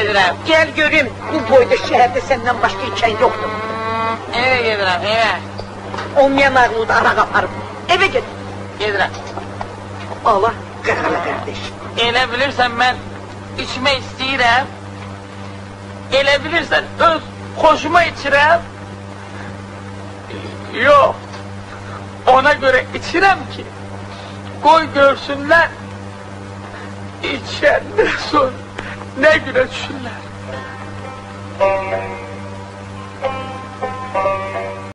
gedirəm. Gel göreyim, bu boyda şehirde senden başka içen yoktu. Eve gedirəm, eve. Olmayan ağlığı ara kaparım. Eve git. Gedirəm. Allah qırğılı kardeş. Elə bilirsən mən içmək istəyirəm. Elə bilirsən öz xoşuma içirəm. Yox. Ona göre içirəm ki, qoy görsünlər. İçəndən sonra ne güne düşürlər.